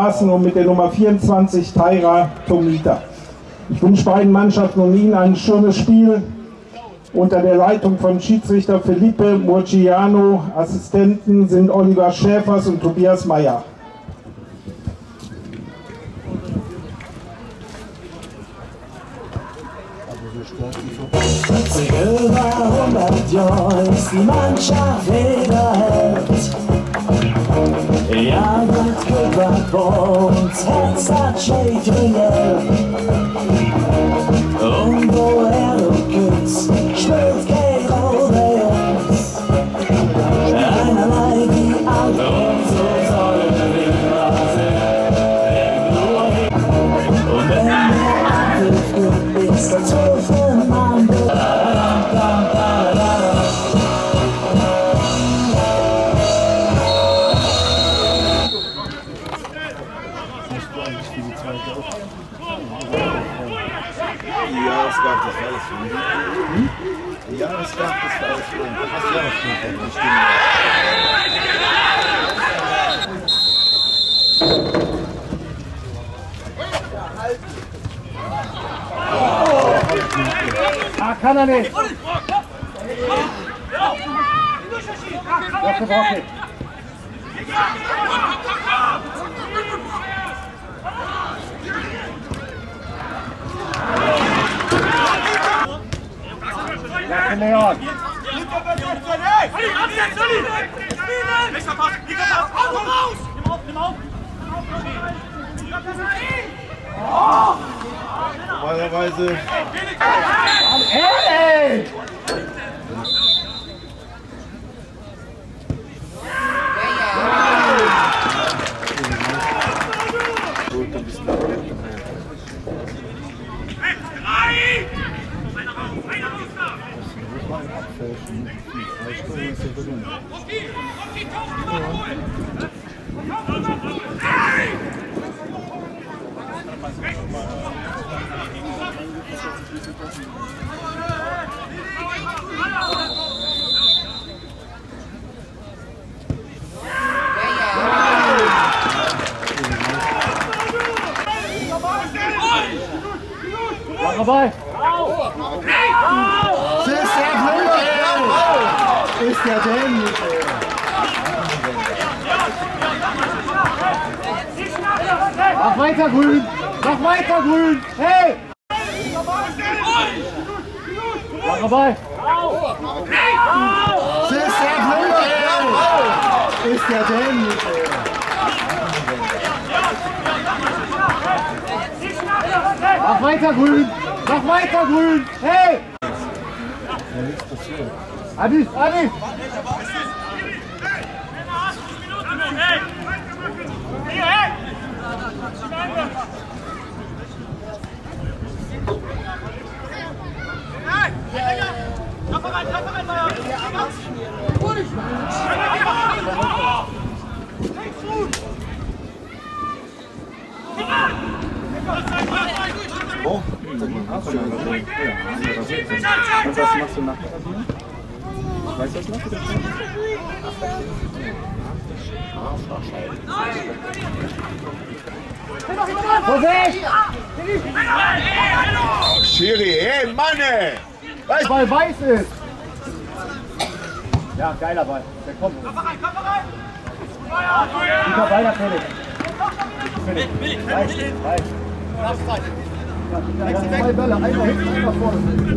Straßen und mit der Nummer 24 Taira Tomita. Ich wünsche beiden Mannschaften und Ihnen ein schönes Spiel unter der Leitung von Schiedsrichter Felipe Murciano. Assistenten sind Oliver Schäfers und Tobias Meyer. Über 100 Jahre ist die Mannschaft wiederhält. Ja, gut gewahrt vor uns, Herz hat schön trainiert. Und wo küsst, spielt kein Rolle uns. Einerlei die andere, und so sollen wir immer sein. Und wenn der Angriff gut ist, dann dürfen man kann er nicht. Das ist okay. Ja, Leon. Normalerweise. Hey! Dabei. Ist der denn? Mach weiter, Grün! Mach weiter, Grün! Hey! Mach dabei! Ist der denn? Mach weiter, Grün! Mach weiter, Grün! Hey! Adi, Adi! Oh, und was machst du nach der Rasierung? Weißt du das noch? Schiri, hey, Mann! Weil Ball weiß ist! Ja, geiler Ball. Der kommt. Guter Ball, der Felix. Felix. Reich. Ja, zwei Bälle, einer hinten, einer vorne.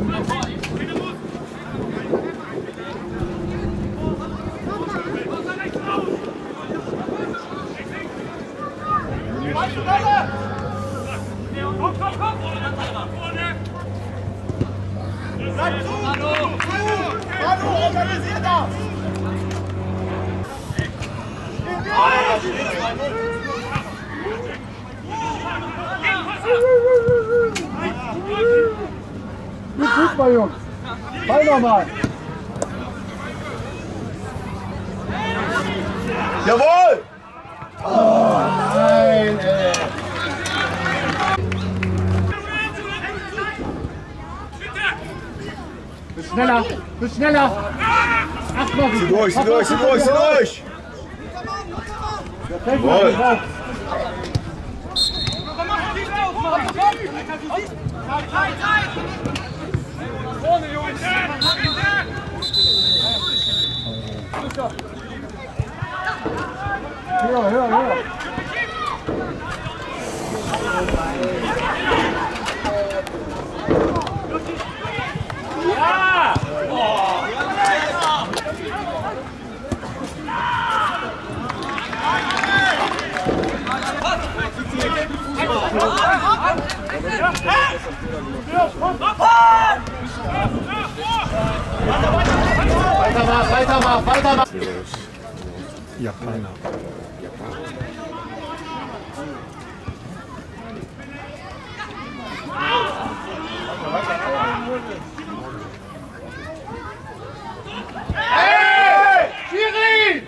Manu, organisier das! Gut Fußball, Jungs. Ball nochmal. Jawohl! Oh nein, ey! Bist schneller! Achtmal! Zieh durch! Der fällt mir drauf. Weiter! Japaner. Hey! Schiri!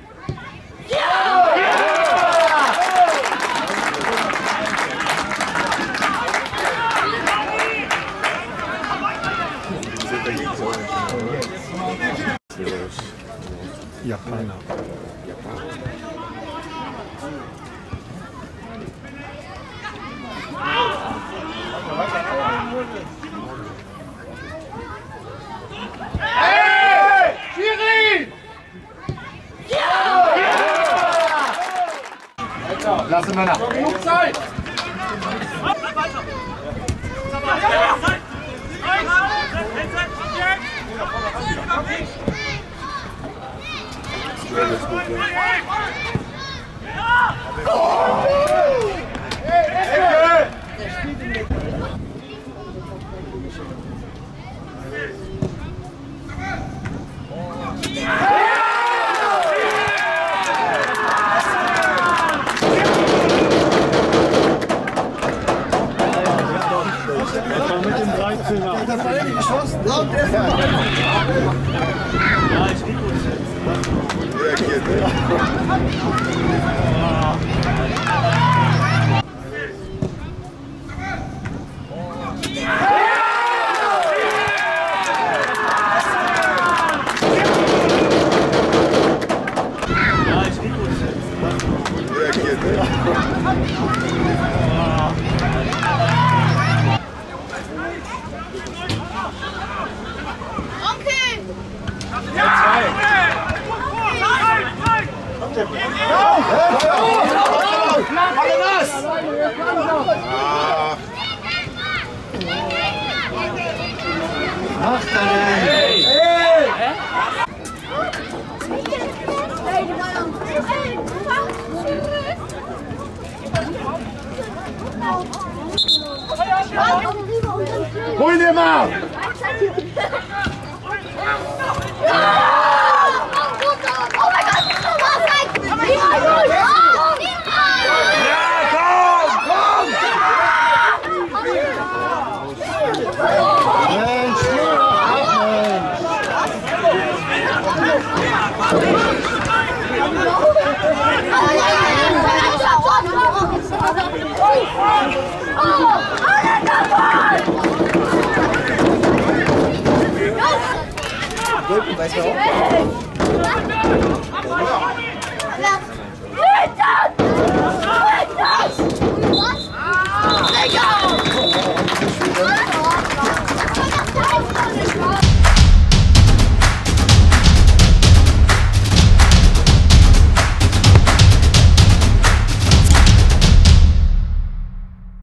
Japaner. Hey! Schiri! Lasse Männer. Genug Zeit! Mit dem 13er. Das war nicht geschossen. Ja, ich liebe uns. Hol dir mal! Weißt du auch?